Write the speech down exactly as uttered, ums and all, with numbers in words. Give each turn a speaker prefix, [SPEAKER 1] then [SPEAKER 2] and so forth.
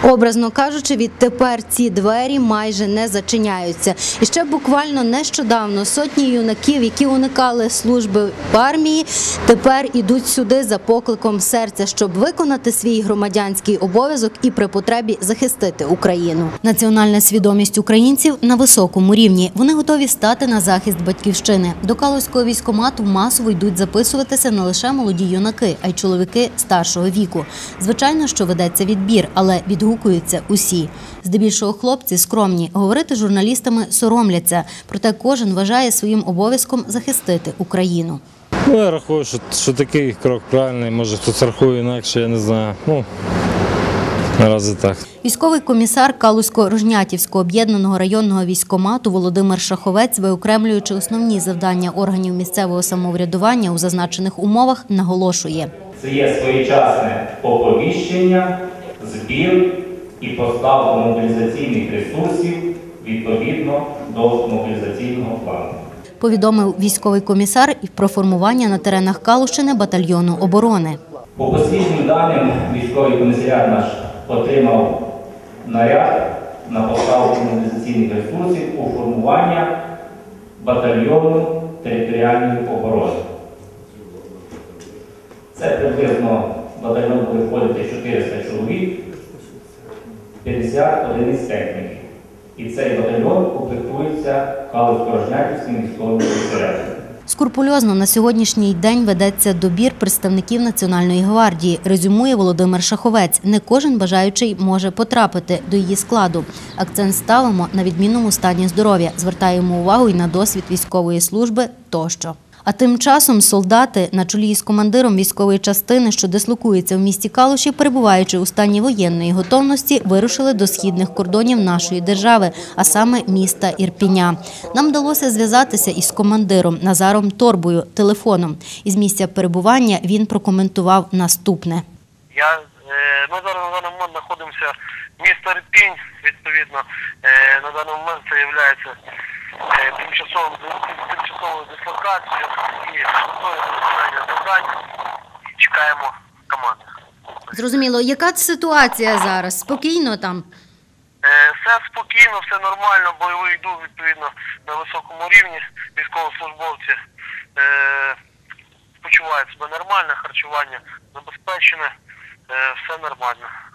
[SPEAKER 1] Образно кажучи, відтепер ці двері майже не зачиняються. І ще буквально нещодавно сотні юнаків, які уникали служби в армії, тепер ідуть сюди за покликом серця, щоб виконати свій громадянський обов'язок і при потребі захистити Україну. Національна свідомість українців на високому рівні. Вони готові стати на захист батьківщини. До Калузького військкомату масово йдуть записуватися не лише молоді юнаки, а й чоловіки старшого віку. Звичайно, що ведеться відбір, але відгукуються усі. Здебільшого хлопці скромні, говорити з журналістами соромляться, проте кожен вважає своїм обов'язком захистити Україну.
[SPEAKER 2] Ну, я рахую, що, що такий крок правильний, може хтось рахує інакше, я не знаю. Ну, наразі так.
[SPEAKER 1] Військовий комісар Калузько-Рожнятівського об'єднаного районного військкомату Володимир Шаховець, виокремлюючи основні завдання органів місцевого самоврядування у зазначених умовах, наголошує.
[SPEAKER 3] Це є своєчасне оповіщення, збір і поставка мобілізаційних ресурсів відповідно до мобілізаційного плану.
[SPEAKER 1] Повідомив військовий комісар і про формування на теренах Калущини батальйону оборони.
[SPEAKER 3] По посліднім даним, військовий комісаріат наш отримав наряд на поставку мобілізаційних ресурсів у формування батальйону територіальної оборони. Це приблизно батальйон буде входити чотириста чоловік, п'ятдесят одиниць техніки. І цей батальйон укомплектується Калузько-Рожнятівським військовим комісаріатом.
[SPEAKER 1] Скрупульозно на сьогоднішній день ведеться добір представників Національної гвардії, резюмує Володимир Шаховець. Не кожен бажаючий може потрапити до її складу. Акцент ставимо на відмінному стані здоров'я, звертаємо увагу і на досвід військової служби тощо. А тим часом солдати на чолі із командиром військової частини, що дислокується в місті Калуші, перебуваючи у стані воєнної готовності, вирушили до східних кордонів нашої держави, а саме міста Ірпіня. Нам вдалося зв'язатися із командиром Назаром Торбою телефоном. Із місця перебування він прокоментував наступне.
[SPEAKER 4] Я, ми зараз на даний момент знаходимося в місті Ірпінь, відповідно, на даний момент це є тимчасовою дислокацією і готові до виконання завдань і чекаємо команди.
[SPEAKER 1] Зрозуміло. Яка ситуація зараз? Спокійно там?
[SPEAKER 4] Все спокійно, все нормально, бойовий дух відповідно на високому рівні, військовослужбовці е, почувають себе нормально, харчування забезпечене, е, все нормально.